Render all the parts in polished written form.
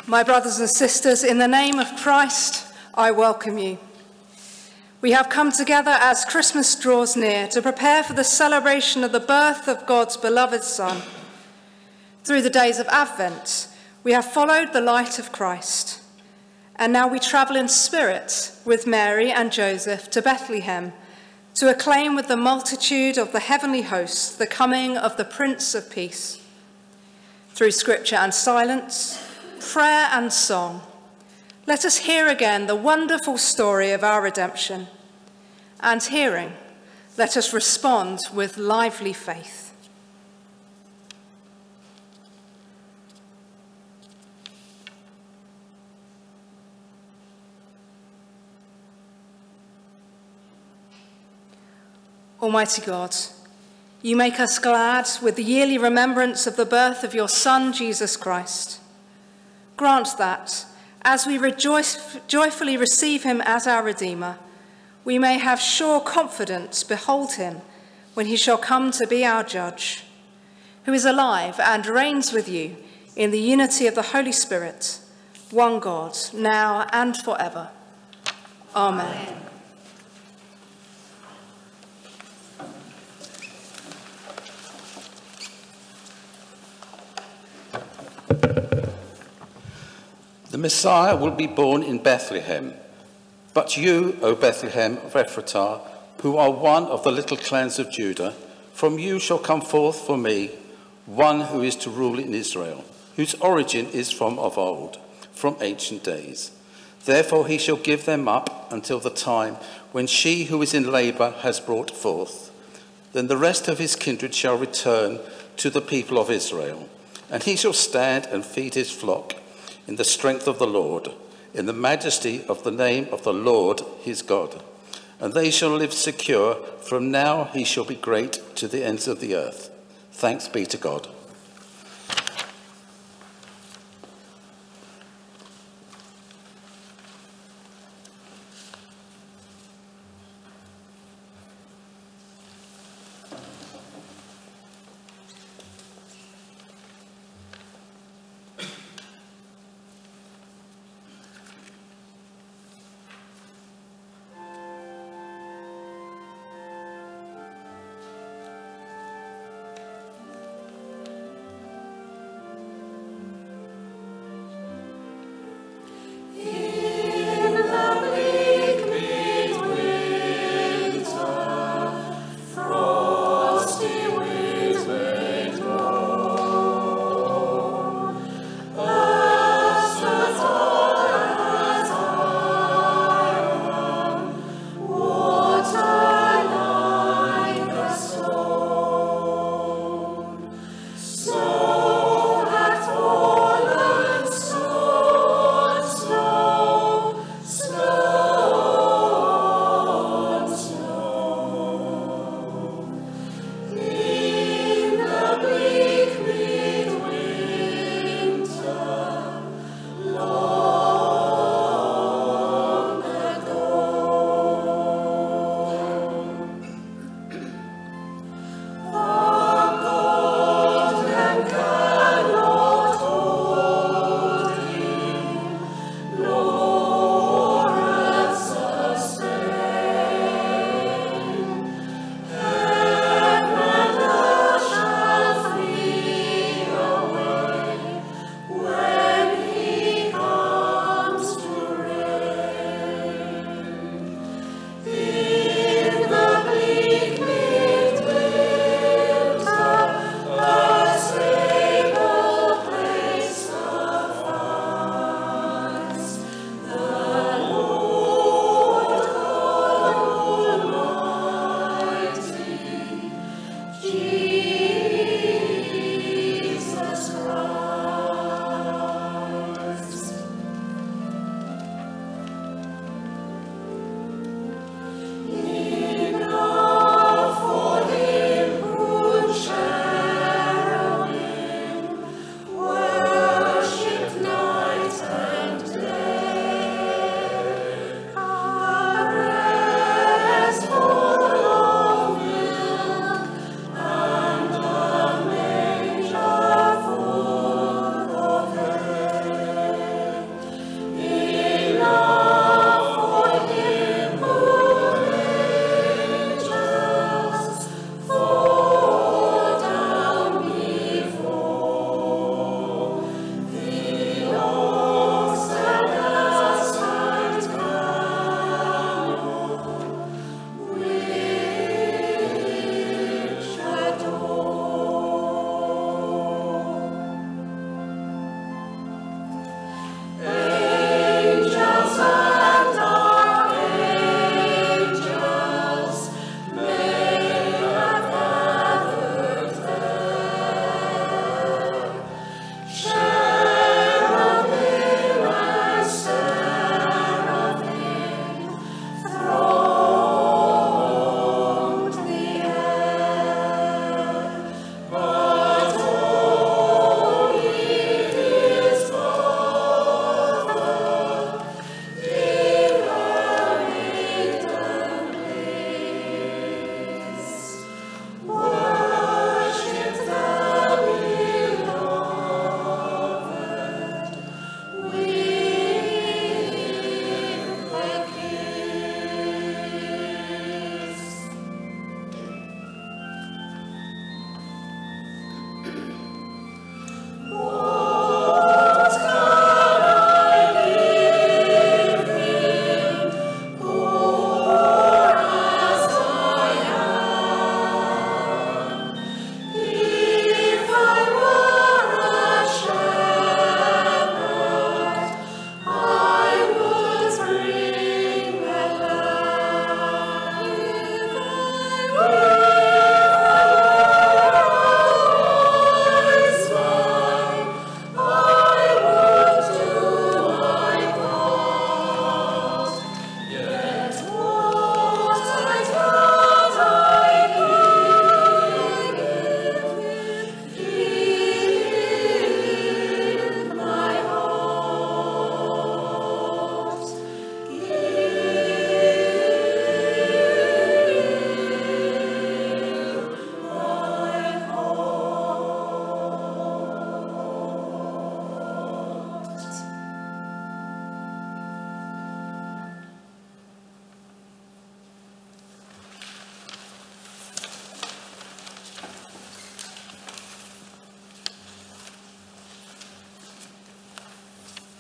My brothers and sisters, in the name of Christ, I welcome you. We have come together as Christmas draws near to prepare for the celebration of the birth of God's beloved Son. Through the days of Advent, we have followed the light of Christ, and now we travel in spirit with Mary and Joseph to Bethlehem to acclaim with the multitude of the heavenly hosts the coming of the Prince of Peace. Through scripture and silence, prayer and song, let us hear again the wonderful story of our redemption. And hearing, let us respond with lively faith. Almighty God, you make us glad with the yearly remembrance of the birth of your Son, Jesus Christ. Grant that, as we joyfully receive him as our Redeemer, we may have sure confidence behold him when he shall come to be our judge, who is alive and reigns with you in the unity of the Holy Spirit, one God, now and forever. Amen. Amen. The Messiah will be born in Bethlehem. But you, O Bethlehem of Ephratah, who are one of the little clans of Judah, from you shall come forth for me one who is to rule in Israel, whose origin is from of old, from ancient days. Therefore he shall give them up until the time when she who is in labour has brought forth. Then the rest of his kindred shall return to the people of Israel, and he shall stand and feed his flock in the strength of the Lord, in the majesty of the name of the Lord his God. And they shall live secure. From now he shall be great to the ends of the earth. Thanks be to God.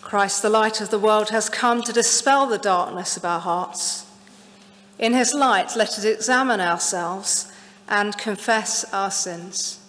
Christ, the light of the world, has come to dispel the darkness of our hearts. In his light, let us examine ourselves and confess our sins.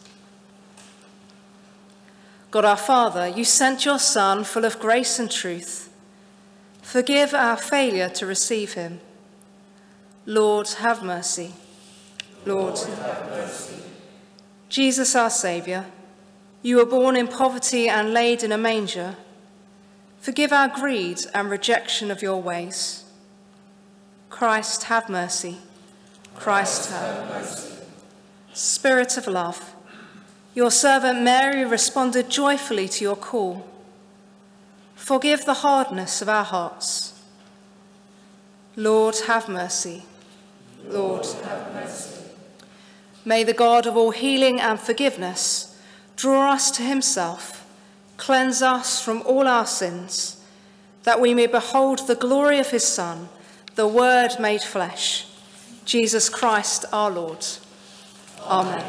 God our Father, you sent your Son full of grace and truth. Forgive our failure to receive him. Lord, have mercy. Lord, have mercy. Jesus, our Saviour, you were born in poverty and laid in a manger. Forgive our greed and rejection of your ways. Christ, have mercy. Christ, have mercy. Spirit of love, your servant Mary responded joyfully to your call. Forgive the hardness of our hearts. Lord, have mercy. Lord, have mercy. May the God of all healing and forgiveness draw us to himself, cleanse us from all our sins, that we may behold the glory of his Son, the Word made flesh, Jesus Christ our Lord. Amen.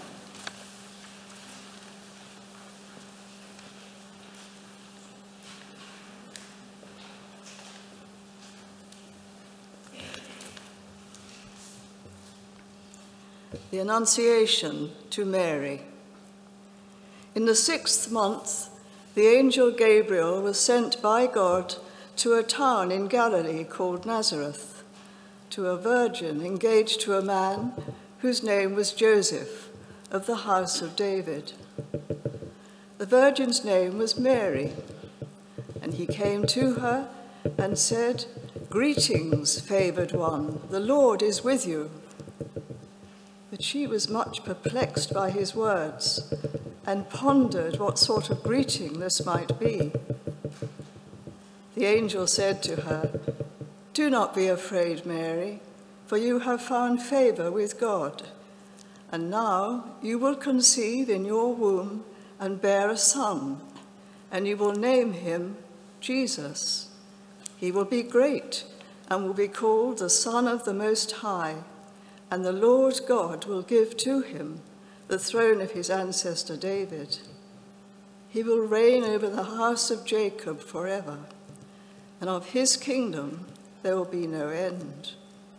The Annunciation to Mary. In the 6th month, the angel Gabriel was sent by God to a town in Galilee called Nazareth, to a virgin engaged to a man whose name was Joseph, of the house of David. The virgin's name was Mary, and he came to her and said, "Greetings, favored one, the Lord is with you." But she was much perplexed by his words and pondered what sort of greeting this might be. The angel said to her, "Do not be afraid, Mary, for you have found favor with God. And now you will conceive in your womb and bear a son, and you will name him Jesus. He will be great and will be called the Son of the Most High, and the Lord God will give to him the throne of his ancestor David. He will reign over the house of Jacob forever, and of his kingdom there will be no end."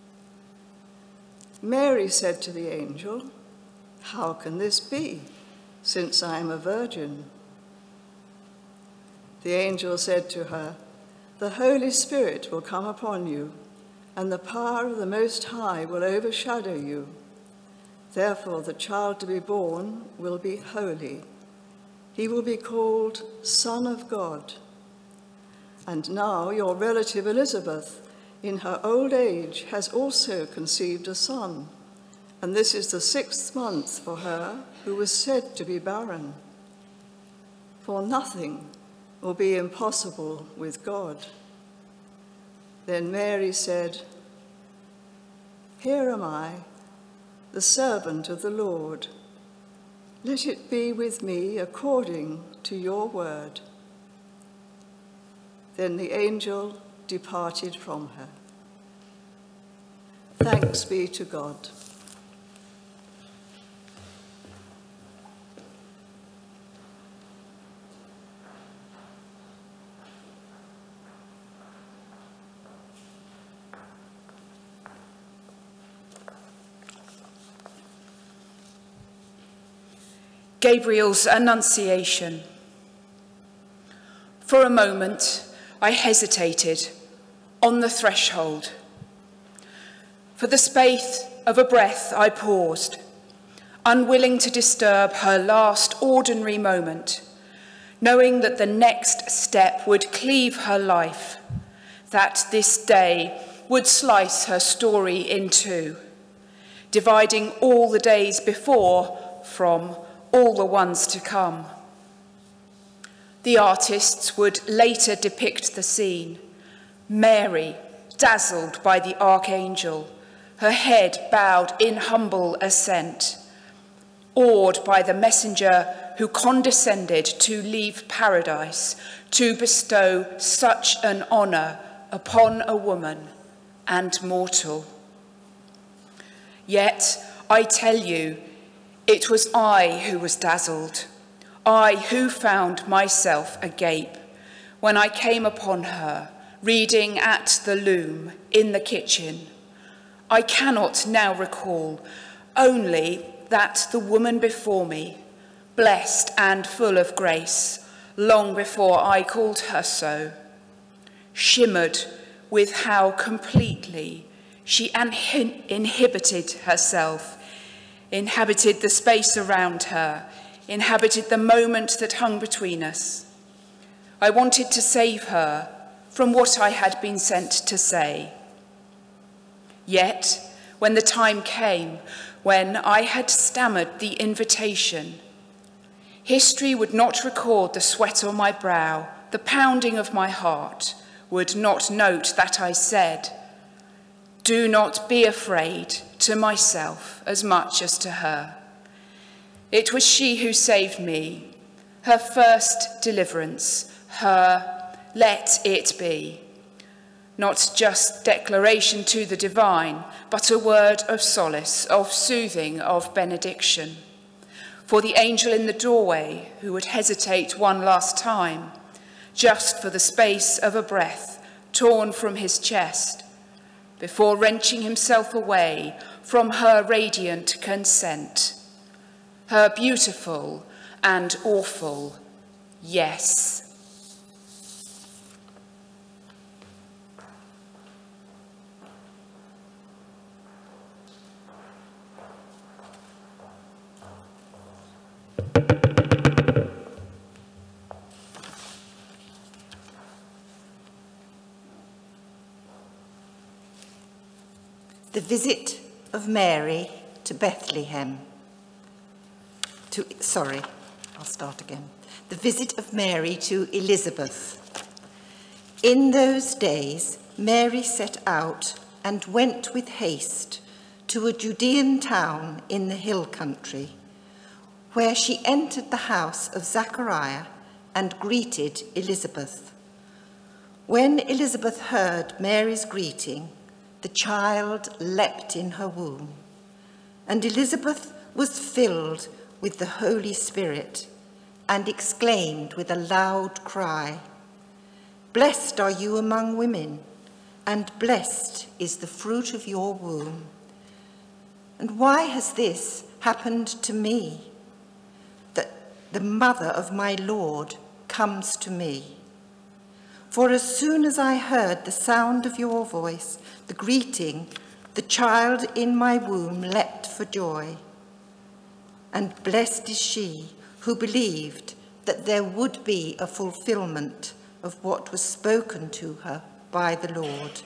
Mary said to the angel, "How can this be, since I am a virgin?" The angel said to her, "The Holy Spirit will come upon you, and the power of the Most High will overshadow you. Therefore the child to be born will be holy. He will be called Son of God. And now your relative Elizabeth, in her old age, has also conceived a son, and this is the 6th month for her who was said to be barren. For nothing will be impossible with God." Then Mary said, "Here am I, the servant of the Lord. Let it be with me according to your word." Then the angel departed from her. Thanks be to God. Gabriel's Annunciation. For a moment, I hesitated on the threshold. For the space of a breath, I paused, unwilling to disturb her last ordinary moment, knowing that the next step would cleave her life, that this day would slice her story in two, dividing all the days before from all the ones to come. The artists would later depict the scene. Mary, dazzled by the archangel, her head bowed in humble assent, awed by the messenger who condescended to leave paradise to bestow such an honor upon a woman and mortal. Yet, I tell you, it was I who was dazzled, I who found myself agape when I came upon her, reading at the loom in the kitchen. I cannot now recall, only that the woman before me, blessed and full of grace, long before I called her so, shimmered with how completely she inhibited herself, inhabited the space around her, inhabited the moment that hung between us. I wanted to save her from what I had been sent to say. Yet, when the time came, when I had stammered the invitation, history would not record the sweat on my brow, the pounding of my heart, would not note that I said, "Do not be afraid," to myself as much as to her. It was she who saved me, her first deliverance, her "let it be." Not just declaration to the divine, but a word of solace, of soothing, of benediction. For the angel in the doorway, who would hesitate one last time, just for the space of a breath torn from his chest, before wrenching himself away from her radiant consent, her beautiful and awful yes. The visit of Mary to Bethlehem. The visit of Mary to Elizabeth. In those days, Mary set out and went with haste to a Judean town in the hill country, where she entered the house of Zachariah and greeted Elizabeth. When Elizabeth heard Mary's greeting, the child leapt in her womb, and Elizabeth was filled with the Holy Spirit and exclaimed with a loud cry, "Blessed are you among women, and blessed is the fruit of your womb. And why has this happened to me, that the mother of my Lord comes to me? For as soon as I heard the sound of your voice, the greeting, the child in my womb leapt for joy. And blessed is she who believed that there would be a fulfillment of what was spoken to her by the Lord."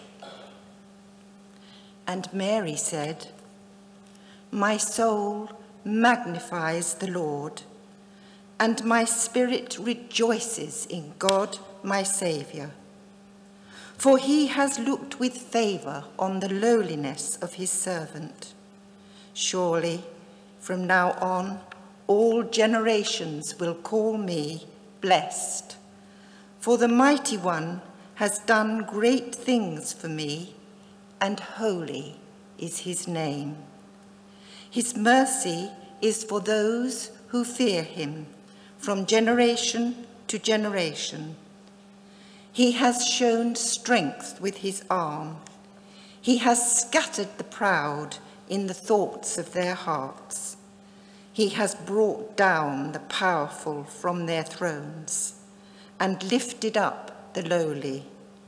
And Mary said, "My soul magnifies the Lord, and my spirit rejoices in God my Saviour. For he has looked with favour on the lowliness of his servant. Surely, from now on, all generations will call me blessed. For the Mighty One has done great things for me, and holy is his name. His mercy is for those who fear him, from generation to generation. He has shown strength with his arm. He has scattered the proud in the thoughts of their hearts. He has brought down the powerful from their thrones and lifted up the lowly.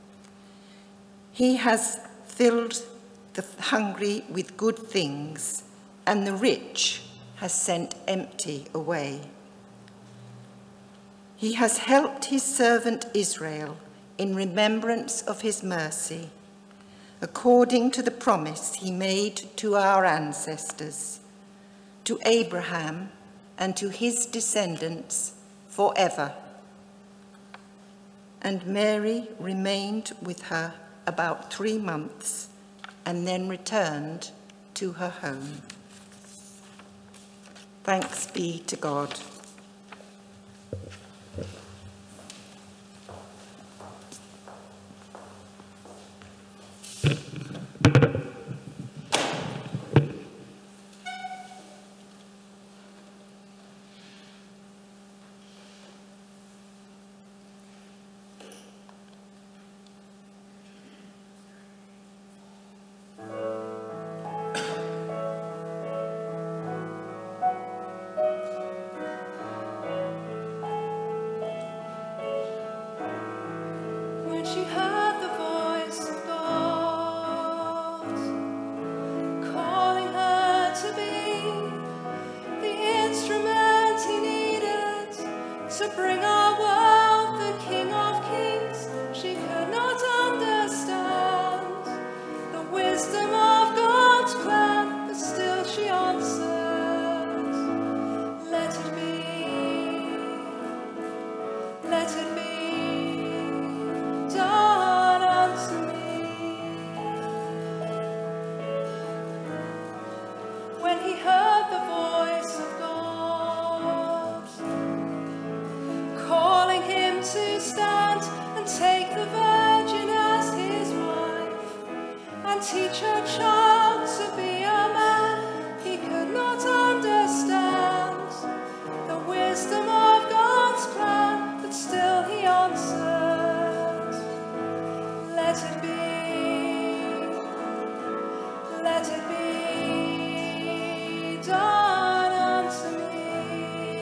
He has filled the hungry with good things, and the rich has sent empty away. He has helped his servant Israel in remembrance of his mercy, according to the promise he made to our ancestors, to Abraham and to his descendants forever." And Mary remained with her about 3 months and then returned to her home. Thanks be to God. teach a child to be a man he could not understand the wisdom of God's plan, but still he answered, let it be done unto me.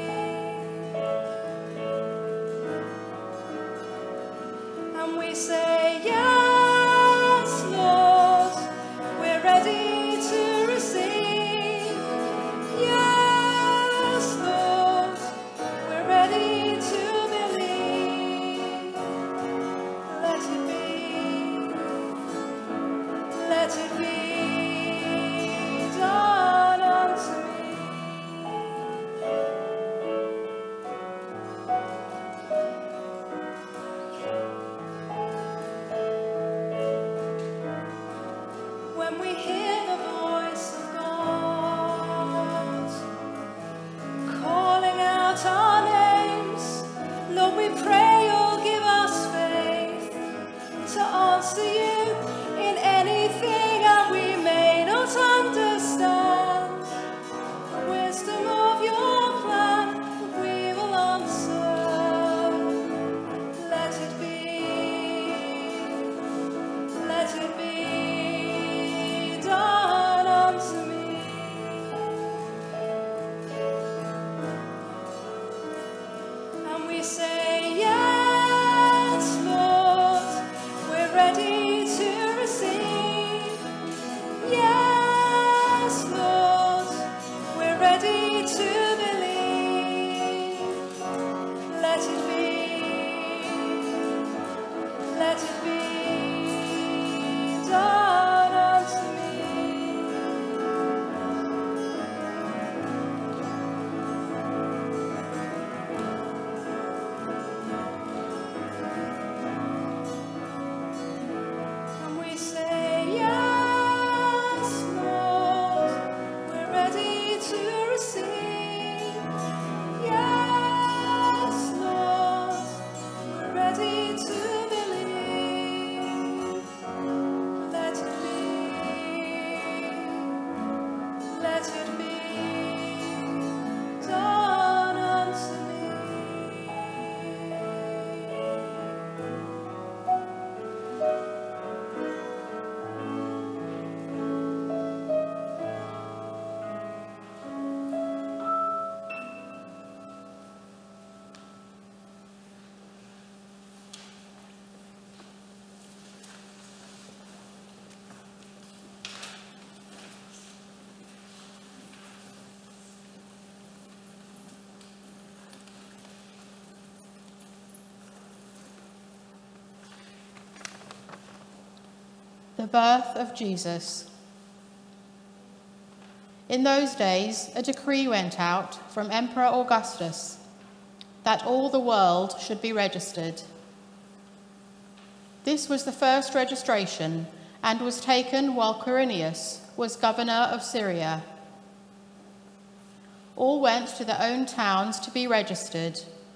And we say, yes, Lord, we're ready to receive. Yes, Lord, we're ready to believe. Let it be done unto me. When we hear the voice of God calling out our names, Lord, we pray you'll give us faith to answer you in anything that we may not understand. The wisdom of your plan, we will answer. Let it be done unto me. And we say, yes, Lord, we're ready to receive. Yes, Lord, we're ready to believe. Let it be done unto me. And we say, yes, Lord, we're ready to receive. Yes, Lord, we're ready to believe. Let it be done unto me. The birth of Jesus. In those days, a decree went out from Emperor Augustus that all the world should be registered. This was the first registration and was taken while Quirinius was governor of Syria. All went to their own towns to be registered.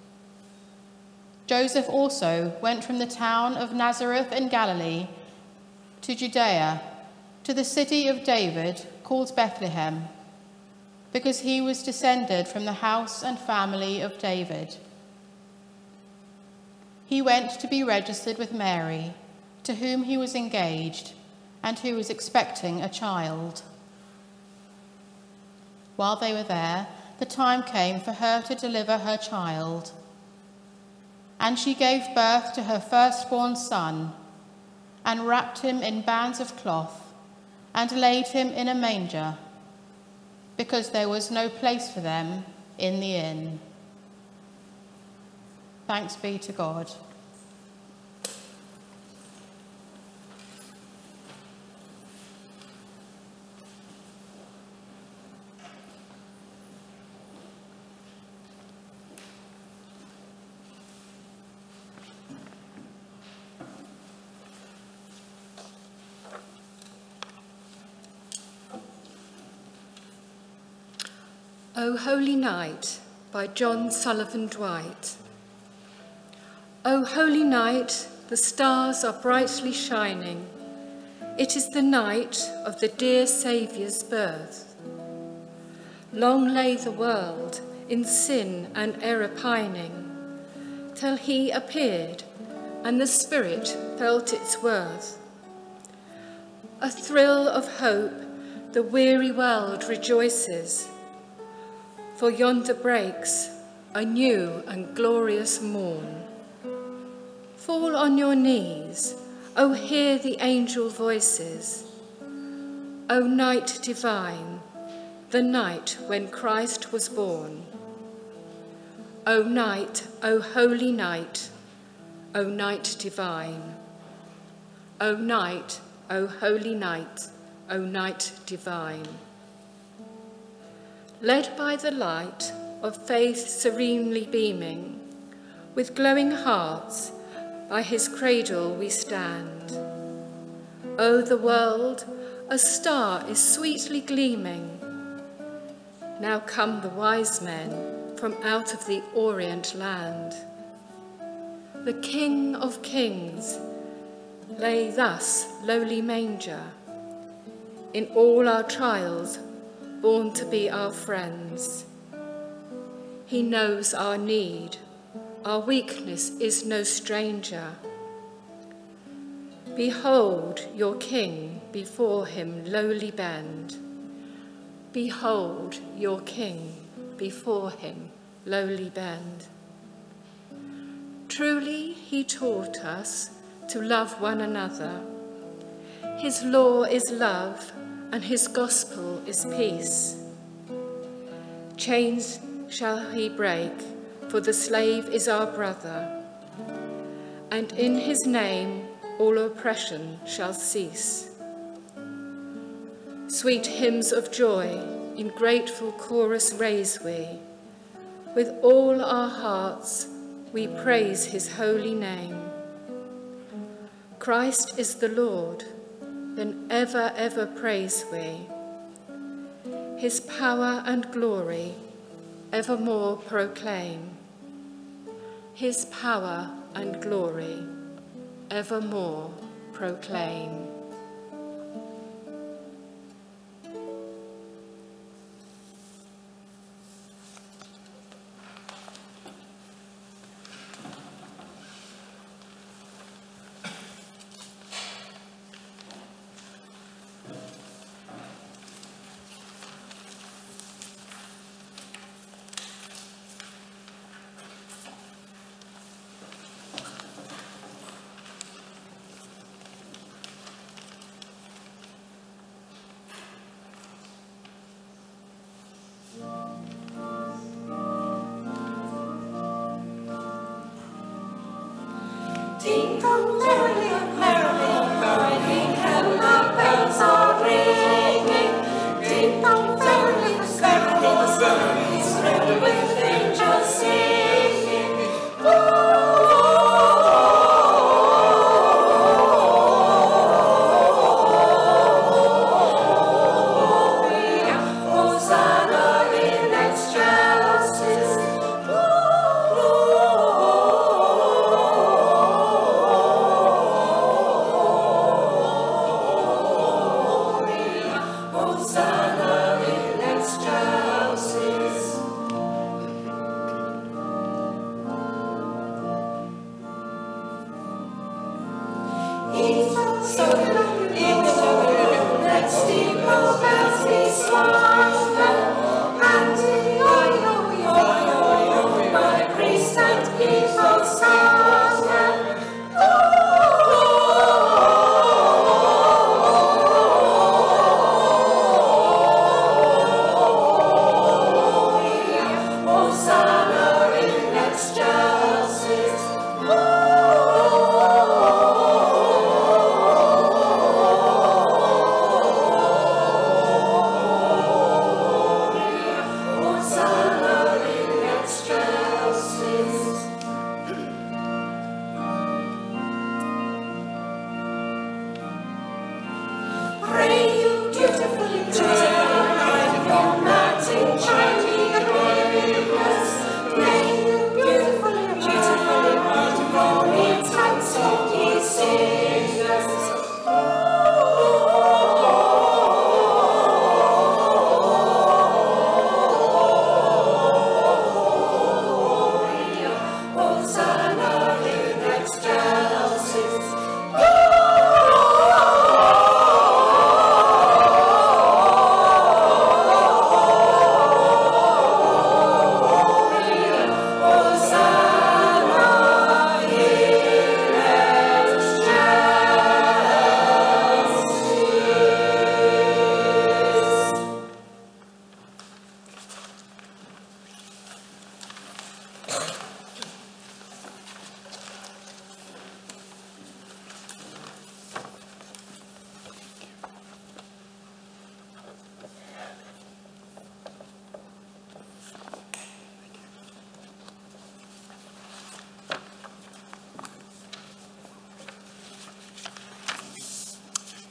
Joseph also went from the town of Nazareth in Galilee to Judea, to the city of David called Bethlehem, because he was descended from the house and family of David. He went to be registered with Mary, to whom he was engaged and who was expecting a child. While they were there, the time came for her to deliver her child. And she gave birth to her firstborn son, and wrapped him in bands of cloth, and laid him in a manger, because there was no place for them in the inn. Thanks be to God. O Holy Night by John Sullivan Dwight. O holy night, the stars are brightly shining. It is the night of the dear Saviour's birth. Long lay the world in sin and error pining, till he appeared and the Spirit felt its worth. A thrill of hope the weary world rejoices, for yonder breaks a new and glorious morn. Fall on your knees, O hear the angel voices. O night divine, the night when Christ was born. O night, O holy night, O night divine. O night, O holy night, O night divine. Led by the light of faith serenely beaming, with glowing hearts by his cradle we stand. O the world, a star is sweetly gleaming. Now come the wise men from out of the Orient land. The King of Kings lay thus lowly manger, in all our trials born to be our friends. He knows our need, our weakness is no stranger. Behold your King, before him lowly bend. Behold your King, before him lowly bend. Truly he taught us to love one another. His law is love, and his gospel is peace. Chains shall he break, for the slave is our brother, and in his name all oppression shall cease. Sweet hymns of joy in grateful chorus raise we. With all our hearts we praise his holy name. Christ is the Lord, then ever, ever praise we. His power and glory evermore proclaim. His power and glory evermore proclaim. Ding dong merrily, merrily, merrily, and the bells are ringing. Ding dong merrily, merrily, merrily, spread with angels singing. Hosanna in extra.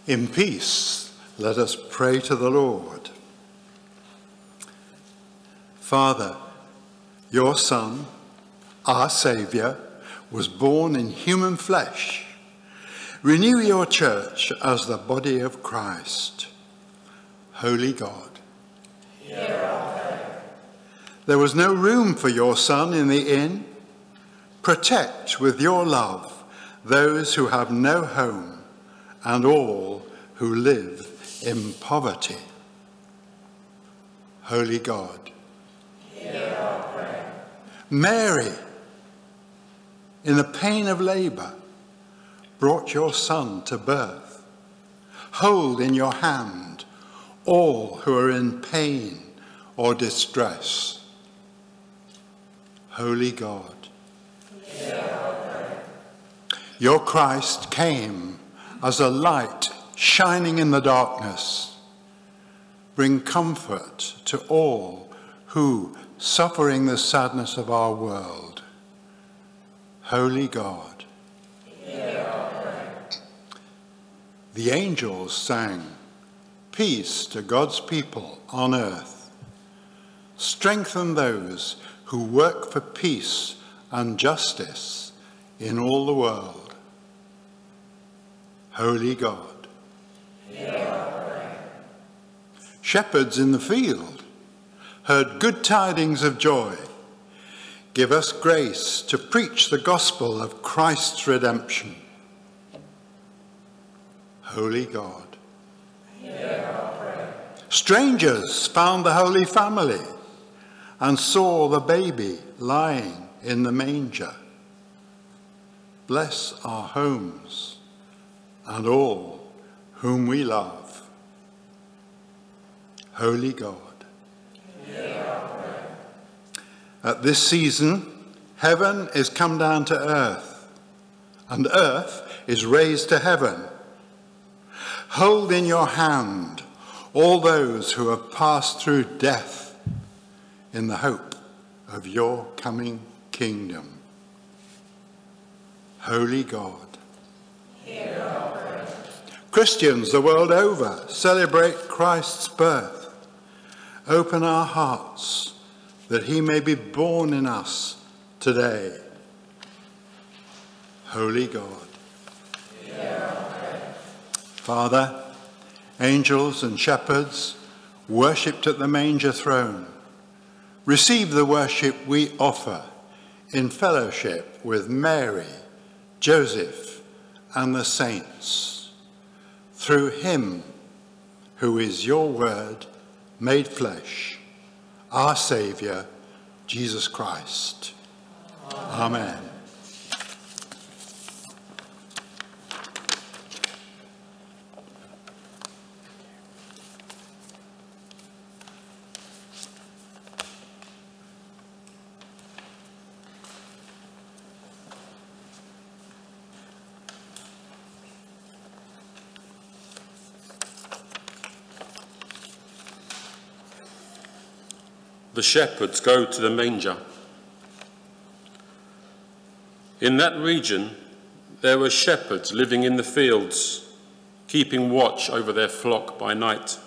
In peace, let us pray to the Lord. Father, your Son, our Saviour, was born in human flesh. Renew your church as the body of Christ. Holy God, hear our prayer. There was no room for your Son in the inn. Protect with your love those who have no home and all who live in poverty. Holy God, hear our prayer. Mary, in the pain of labour, brought your Son to birth. Hold in your hand all who are in pain or distress. Holy God, hear our prayer. Your Christ came as a light shining in the darkness. Bring comfort to all who, suffering the sadness of our world. Holy God, hear our prayer. The angels sang, "Peace to God's people on earth." Strengthen those who work for peace and justice in all the world. Holy God, hear our prayer. Shepherds in the field heard good tidings of joy. Give us grace to preach the gospel of Christ's redemption. Holy God, hear our prayer. Strangers found the Holy Family and saw the baby lying in the manger. Bless our homes and all whom we love. Holy God, hear our prayer. At this season, heaven is come down to earth, and earth is raised to heaven. Hold in your hand all those who have passed through death in the hope of your coming kingdom. Holy God, hear our prayer. Christians the world over celebrate Christ's birth. Open our hearts that he may be born in us today. Holy God, hear our prayer. Father, angels and shepherds worshipped at the manger throne. Receive the worship we offer in fellowship with Mary, Joseph, and the saints, through him who is your word made flesh, our Saviour, Jesus Christ. Amen. The shepherds go to the manger. In that region, there were shepherds living in the fields, keeping watch over their flock by night.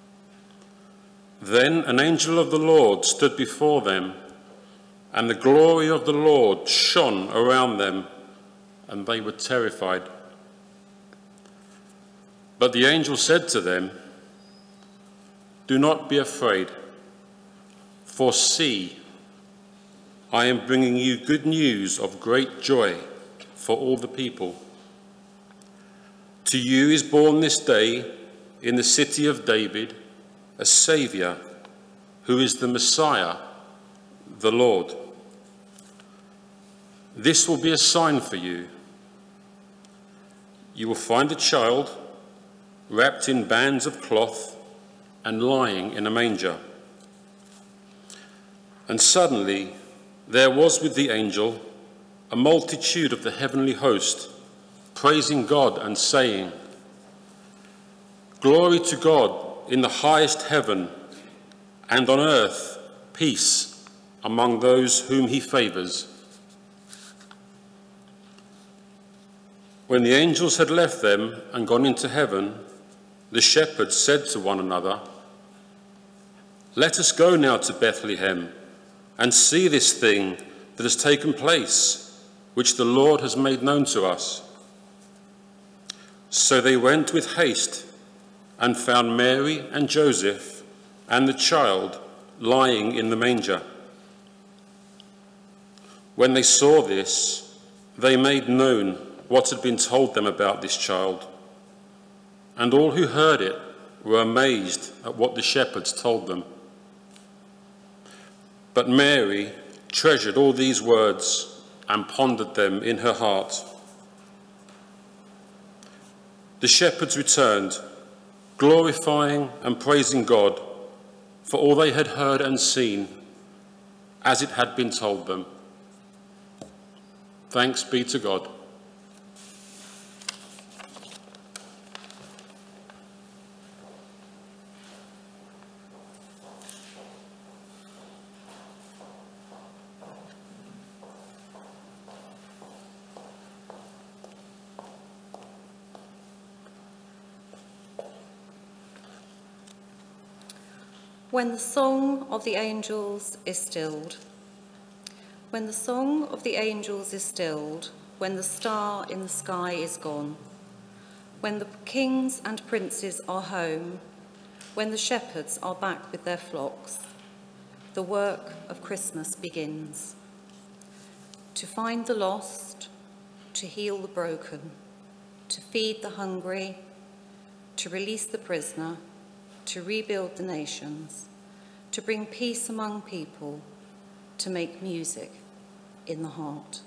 Then an angel of the Lord stood before them, and the glory of the Lord shone around them, and they were terrified. But the angel said to them, "Do not be afraid. For see, I am bringing you good news of great joy for all the people. To you is born this day in the city of David a Saviour, who is the Messiah, the Lord. This will be a sign for you. You will find a child wrapped in bands of cloth and lying in a manger." And suddenly there was with the angel a multitude of the heavenly host, praising God and saying, "Glory to God in the highest heaven, and on earth peace among those whom he favours." When the angels had left them and gone into heaven, the shepherds said to one another, "Let us go now to Bethlehem and see this thing that has taken place, which the Lord has made known to us." So they went with haste and found Mary and Joseph and the child lying in the manger. When they saw this, they made known what had been told them about this child, and all who heard it were amazed at what the shepherds told them. But Mary treasured all these words and pondered them in her heart. The shepherds returned, glorifying and praising God for all they had heard and seen, as it had been told them. Thanks be to God. When the song of the angels is stilled. When the song of the angels is stilled, when the star in the sky is gone, when the kings and princes are home, when the shepherds are back with their flocks, the work of Christmas begins. To find the lost, to heal the broken, to feed the hungry, to release the prisoner, to rebuild the nations, to bring peace among people, to make music in the heart.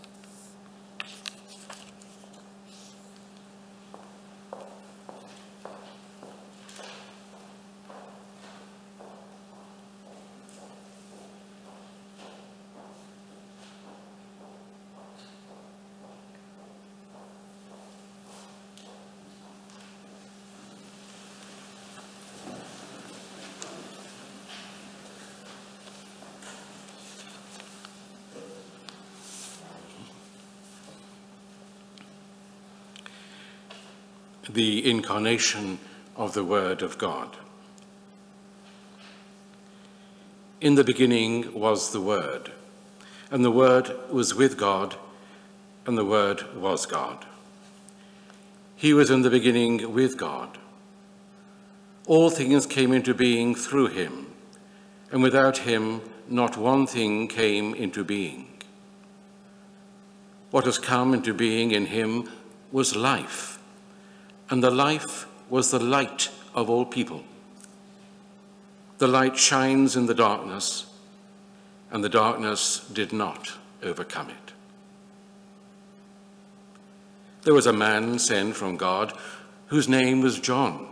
The incarnation of the Word of God. In the beginning was the Word, and the Word was with God, and the Word was God. He was in the beginning with God. All things came into being through him, and without him not one thing came into being. What has come into being in him was life, and the life was the light of all people. The light shines in the darkness, and the darkness did not overcome it. There was a man sent from God whose name was John.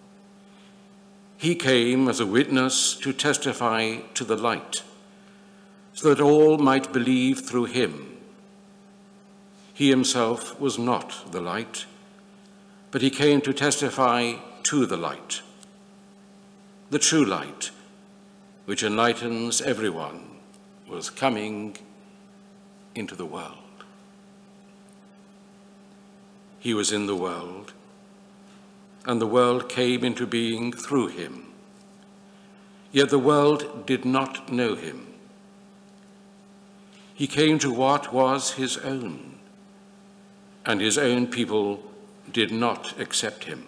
He came as a witness to testify to the light, so that all might believe through him. He himself was not the light, but he came to testify to the light, the true light, which enlightens everyone, was coming into the world. He was in the world, and the world came into being through him. Yet the world did not know him. He came to what was his own, and his own people did not accept him.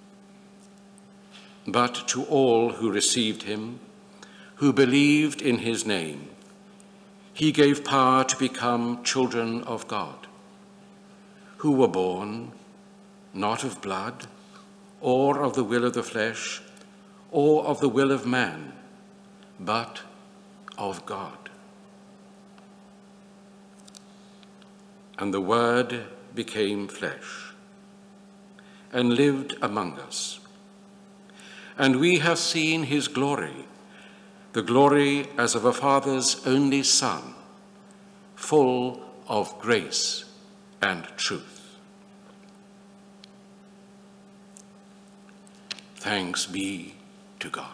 But to all who received him, who believed in his name, he gave power to become children of God, who were born not of blood, or of the will of the flesh, or of the will of man, but of God. And the Word became flesh and lived among us. And we have seen his glory, the glory as of a Father's only Son, full of grace and truth. Thanks be to God.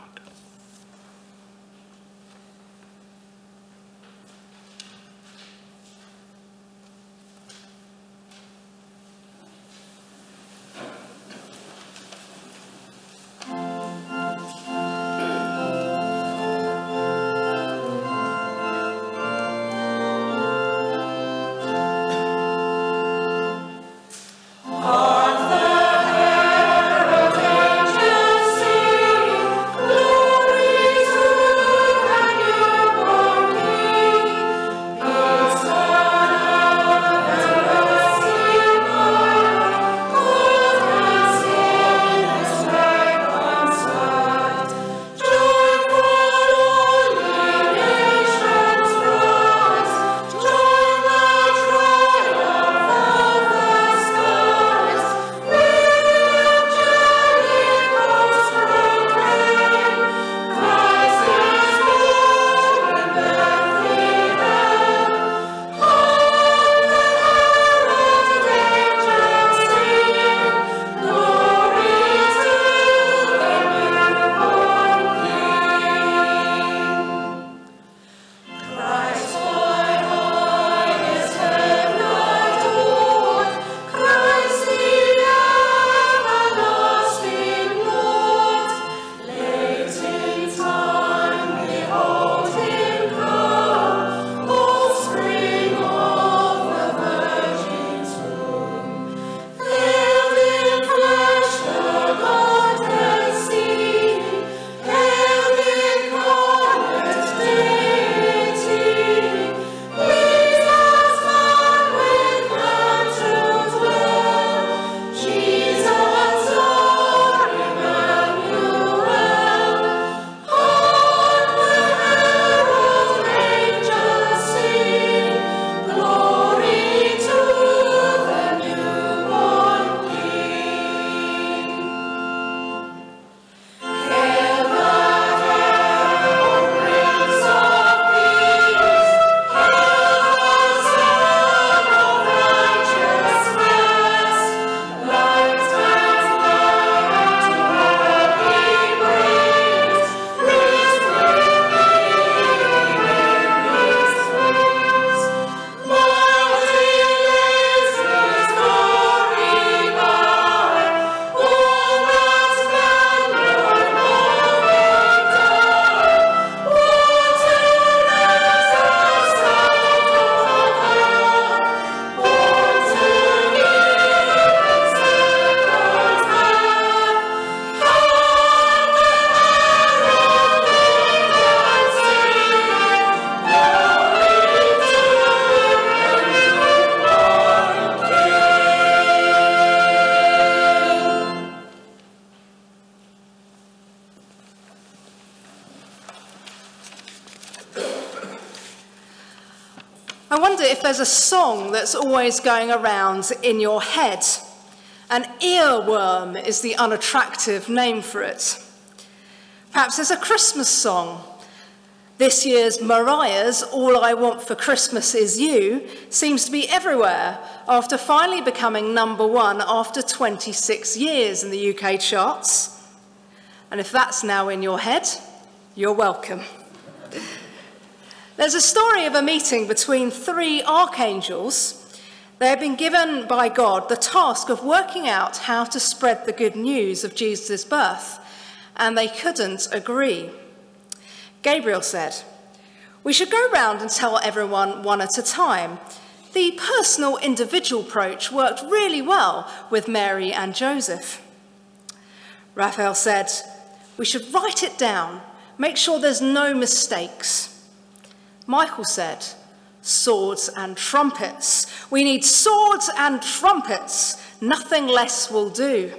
I wonder if there's a song that's always going around in your head. An earworm is the unattractive name for it. Perhaps there's a Christmas song. This year's Mariah's All I Want for Christmas Is You seems to be everywhere after finally becoming #1 after 26 years in the UK charts. And if that's now in your head, you're welcome. There's a story of a meeting between 3 archangels. They had been given by God the task of working out how to spread the good news of Jesus' birth, and they couldn't agree. Gabriel said, "We should go round and tell everyone one at a time. The personal individual approach worked really well with Mary and Joseph." Raphael said, "We should write it down, make sure there's no mistakes." Michael said, "Swords and trumpets. We need swords and trumpets. Nothing less will do."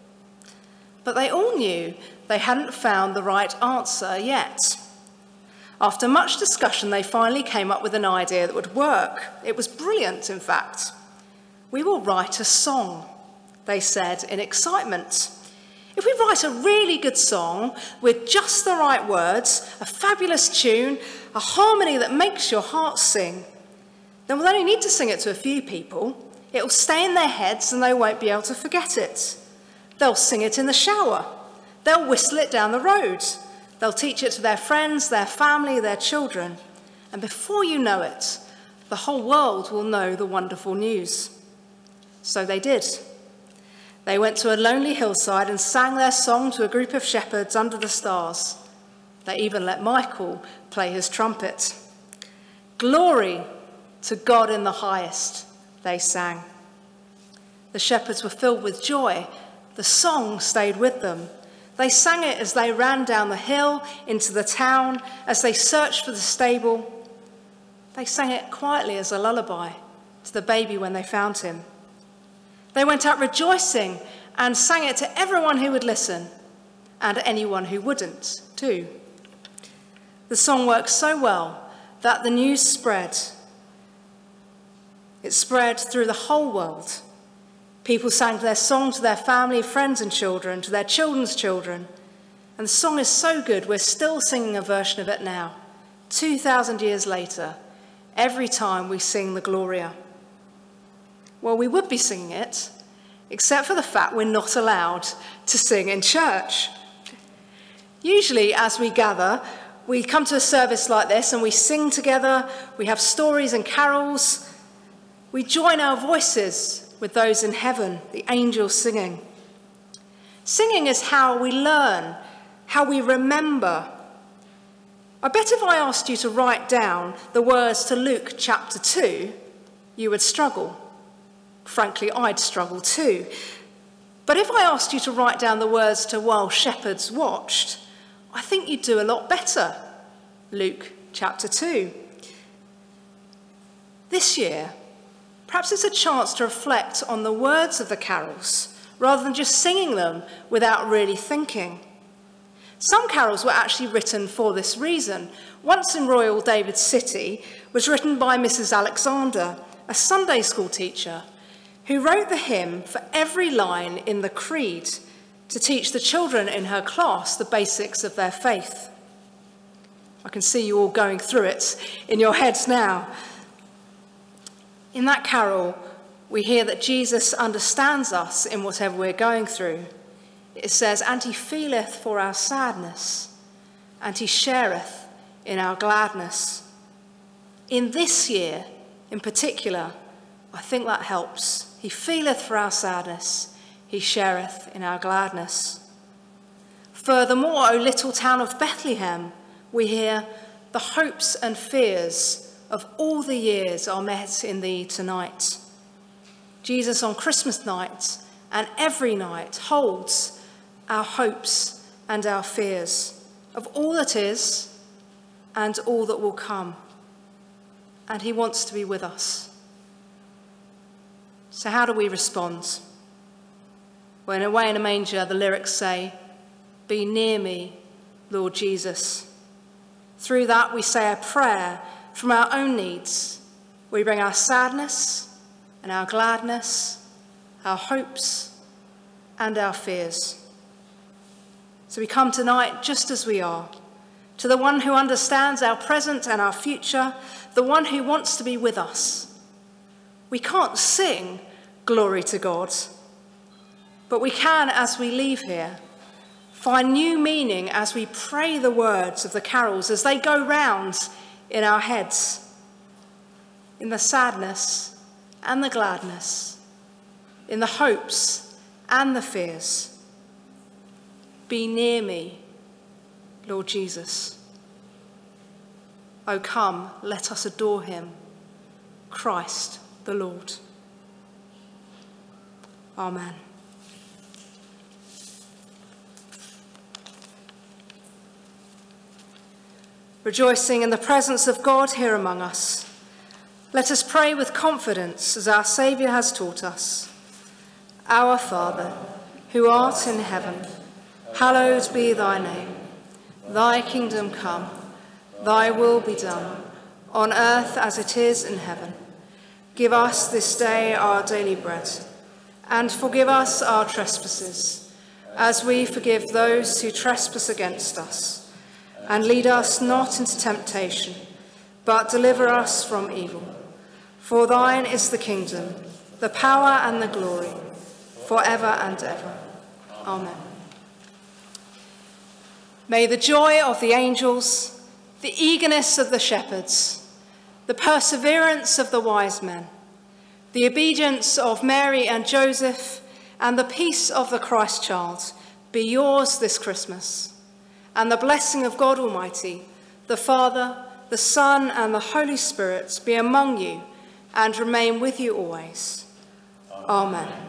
But they all knew they hadn't found the right answer yet. After much discussion, they finally came up with an idea that would work. It was brilliant, in fact. "We will write a song," they said in excitement. "If we write a really good song with just the right words, a fabulous tune, a harmony that makes your heart sing, then we'll only need to sing it to a few people. It will stay in their heads and they won't be able to forget it. They'll sing it in the shower. They'll whistle it down the road. They'll teach it to their friends, their family, their children. And before you know it, the whole world will know the wonderful news." So they did. They went to a lonely hillside and sang their song to a group of shepherds under the stars. They even let Michael play his trumpet. "Glory to God in the highest," they sang. The shepherds were filled with joy. The song stayed with them. They sang it as they ran down the hill into the town, as they searched for the stable. They sang it quietly as a lullaby to the baby when they found him. They went out rejoicing and sang it to everyone who would listen, and anyone who wouldn't, too. The song worked so well that the news spread. It spread through the whole world. People sang their song to their family, friends and children, to their children's children. And the song is so good, we're still singing a version of it now, 2,000 years later, every time we sing the Gloria. Well, we would be singing it, except for the fact we're not allowed to sing in church. Usually, as we gather, we come to a service like this and we sing together, we have stories and carols, we join our voices with those in heaven, the angels singing. Singing is how we learn, how we remember. I bet if I asked you to write down the words to Luke chapter 2, you would struggle. Frankly, I'd struggle too. But if I asked you to write down the words to While Shepherds Watched, I think you'd do a lot better. Luke chapter 2. This year, perhaps it's a chance to reflect on the words of the carols rather than just singing them without really thinking. Some carols were actually written for this reason. Once in Royal David City was written by Mrs. Alexander, a Sunday school teacher, who wrote the hymn for every line in the Creed to teach the children in her class the basics of their faith. I can see you all going through it in your heads now. In that carol, we hear that Jesus understands us in whatever we're going through. It says, "And he feeleth for our sadness, and he shareth in our gladness." In this year, in particular, I think that helps. He feeleth for our sadness, he shareth in our gladness. Furthermore, O little town of Bethlehem, we hear, "The hopes and fears of all the years are met in thee tonight." Jesus on Christmas night and every night holds our hopes and our fears of all that is and all that will come. And he wants to be with us. So how do we respond? Well, in Away in a Manger, the lyrics say, "Be near me, Lord Jesus." Through that, we say a prayer from our own needs We bring our sadness and our gladness, our hopes and our fears. So we come tonight just as we are, to the one who understands our present and our future, the one who wants to be with us. We can't sing glory to God, but we can, as we leave here, find new meaning as we pray the words of the carols as they go round in our heads, in the sadness and the gladness, in the hopes and the fears. Be near me, Lord Jesus. O come, let us adore him, Christ the Lord. Amen. Rejoicing in the presence of God here among us, let us pray with confidence as our Saviour has taught us. Our Father, who art in heaven, hallowed be thy name. Thy kingdom come, thy will be done, on earth as it is in heaven. Give us this day our daily bread, and forgive us our trespasses, as we forgive those who trespass against us. And lead us not into temptation, but deliver us from evil. For thine is the kingdom, the power and the glory, forever and ever. Amen. May the joy of the angels, the eagerness of the shepherds, the perseverance of the wise men, the obedience of Mary and Joseph, and the peace of the Christ child be yours this Christmas. And the blessing of God Almighty, the Father, the Son, and the Holy Spirit be among you and remain with you always. Amen.